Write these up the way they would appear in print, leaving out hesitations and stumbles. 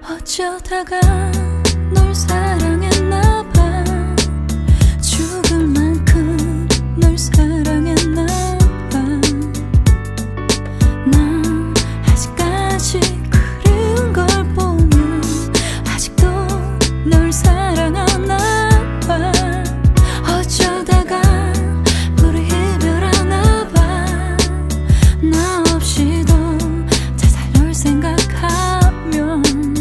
어쩌다가 널 사랑했나봐. 죽을 만큼 널 사랑했나봐. 난 아직까지 그리운 걸 보면 아직도 널 사랑하나봐. 어쩌다가 우리 이별하나봐. 나 없이도 자살 널 생각하면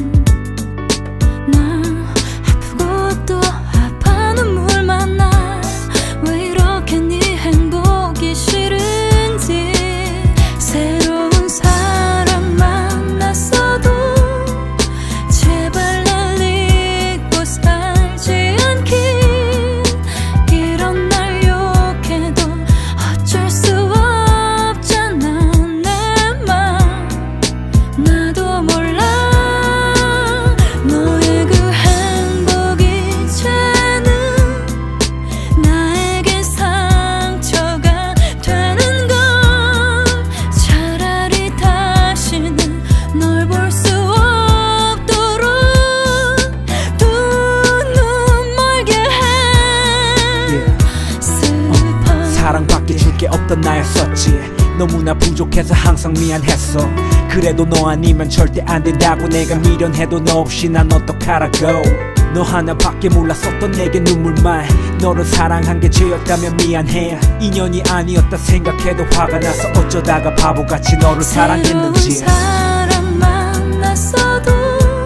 사랑밖에 줄 게 없던 나였었지. 너무나 부족해서 항상 미안했어. 그래도 너 아니면 절대 안 된다고 내가 미련해도 너 없이 난 어떡하라고. 너 하나밖에 몰랐었던 내게 눈물만. 너를 사랑한 게 죄였다면 미안해. 인연이 아니었다 생각해도 화가 나서 어쩌다가 바보같이 너를 사랑했는지. 새로운 사람 만났어도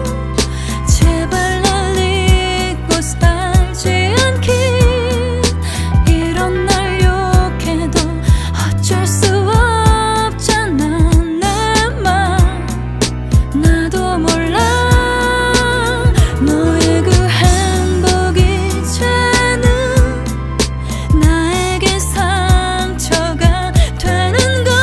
제발 날 잊고 살지 않길. 이런 날 욕해도 어쩔 수 없잖아. 내 맘 나도 몰라. 너의 그 행복 이제는 나에게 상처가 되는 걸.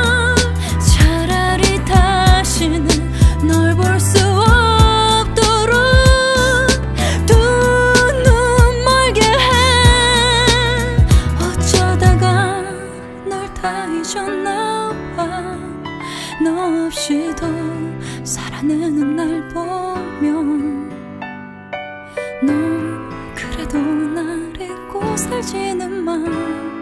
차라리 다시는 널 볼 수 없도록 두 눈 멀게 해. 어쩌다가 널 다 잊었나 봐. 너 없이도 살아내는 날 보면 넌 그래도 날 잊고 살지는 마.